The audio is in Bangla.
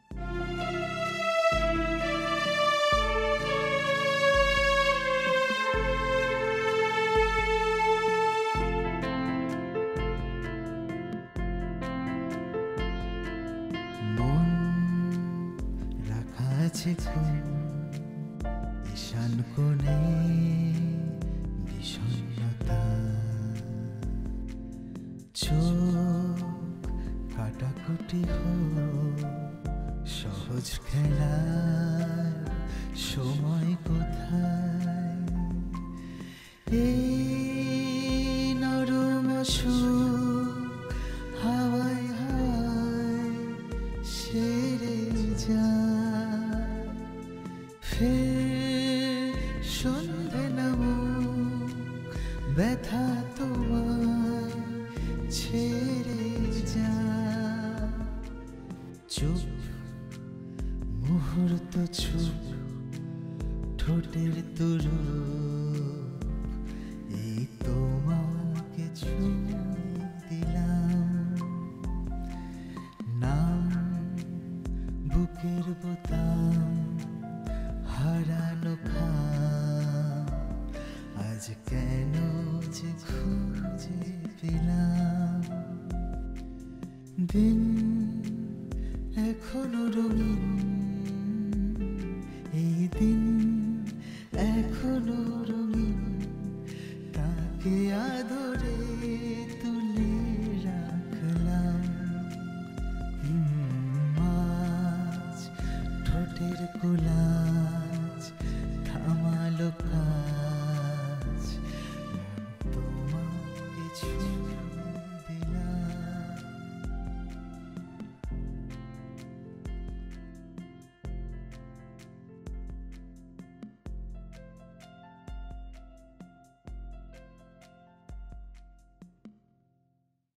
মন রাখা আছে ঈশান কোণে বিষণ্ণতা, চোখ কাটাকুটি সহজ খেলার সময় কোথায়? এই নরম সুখ হাওয়ায় হাওয়ায় সেরে যায়, ফের সন্ধে নামুক ব্যথা তোমায় ছেড়ে যায়। চুপ মুহূর্ত চুপ ঠোঁটের তুরু, এই তোমাকে ছুঁয়ে দিলাম। নাম বুকের বোতাম হারানো খাম, আজ কেন যে খুঁজে পেলাম। দিন এখনো রঙিন, এই দিন এখনো রঙিন, তাকে আদরে তুলে রাখলাম। মাছ ঠোঁটের কোলা